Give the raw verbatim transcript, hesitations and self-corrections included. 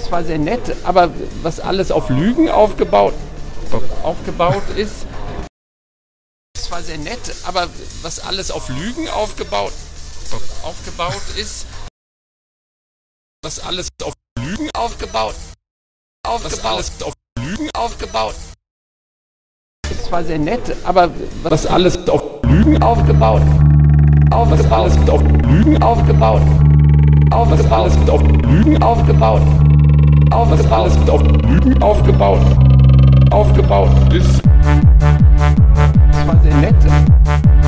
zwar sehr nett, aber was alles auf Lügen aufgebaut, aufgebaut ist, ist zwar sehr nett, aber was alles auf Lügen aufgebaut, aufgebaut ist, was alles auf Lügen aufgebaut, aufgebaut, alles auf Lügen aufgebaut, ist zwar sehr nett, aber was alles auf Lügen aufgebaut, aufgebaut, alles auf Lügen aufgebaut, aufgebaut, alles auf Lügen aufgebaut, aufgebaut, alles auf Lügen aufgebaut, aufgebaut ist zwar sehr nett.